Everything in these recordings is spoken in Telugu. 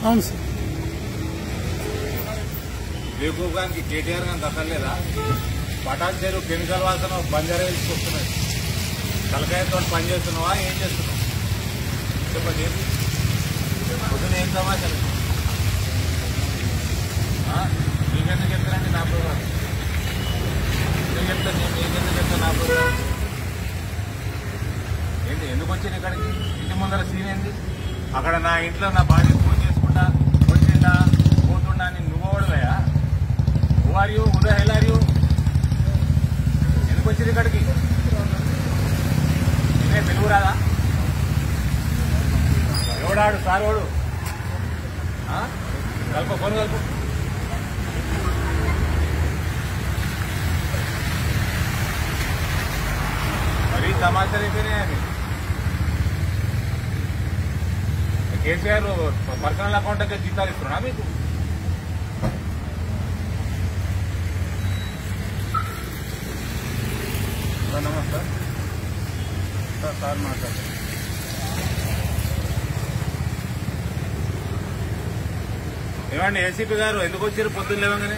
అవును సార్. బేగూఫ్ గారికి కేటీఆర్ గారికి అక్కర్లేదా? పటాన్ చెరువు కెమికల్ వాసన బంజారా వస్తున్నాయి. తలకాయతో పని చేస్తున్నావా? ఏం చేస్తున్నావు చెప్పండి. పొద్దున ఏం సమాచారం? మీకెందుకు చెప్తానండి నా ప్రోగ్రాం? మీకెందుకు చెప్తాను నా ప్రోగ్రాం? ఏంటి ఎందుకు వచ్చింది ఇక్కడికి? ఇంటి ముందర సీన్ ఏంది? అక్కడ నా ఇంట్లో నా భార్య ఫోన్ చేసుకుంటా వచ్చిందా పోతుండా అని నువ్వు ఓడవయా? Who are you? Who the hell are you? ఎందుకు వచ్చింది ఇక్కడికి? నేనే తెలుగు రాదా? ఎవడాడు సార్ వాడు? కలుపు ఫోన్ కలుపు. మరీ సమాచారం అయిపోయినాయి అది. కేసీఆర్ పర్సనల్ అకౌంట్ అయితే జీతాలు ఇస్తున్నా మీకు? నమస్కారం సార్ మాట్లాడారు. ఏమండి ఏసీపీ గారు ఎందుకు వచ్చారు పొద్దున్న లేవగానే?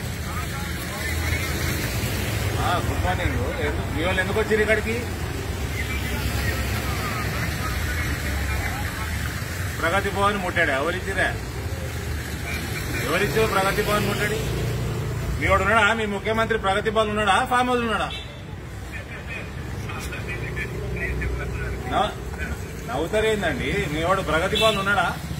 Good morning. మీ వాళ్ళు ఎందుకు వచ్చారు ఇక్కడికి? ప్రగతి భవన్ ముట్టాడా? ఎవరిచ్చిరా? ఎవరిచ్చారు ప్రగతి భవన్ ముట్టడి? మీ వాడు ఉన్నాడా? మీ ముఖ్యమంత్రి ప్రగతి భవన్ ఉన్నాడా? ఫామ్ హౌస్ ఉన్నాడా? నవ్వుతారేందండి? మీ వాడు ప్రగతి భవన్ ఉన్నాడా?